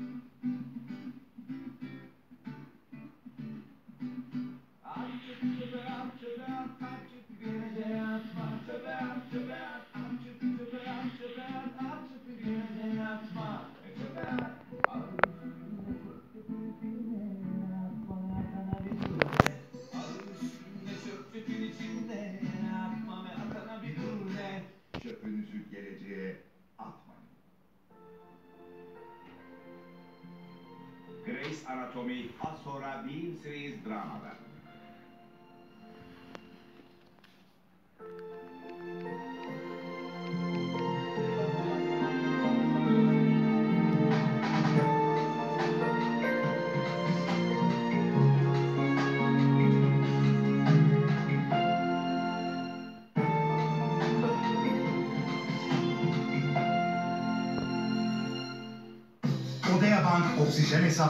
Çöpünüzü geleceğe atmayın. Grey's Anatomy az sonra Bean Series dramada. Odea Bank Oksijen hesabı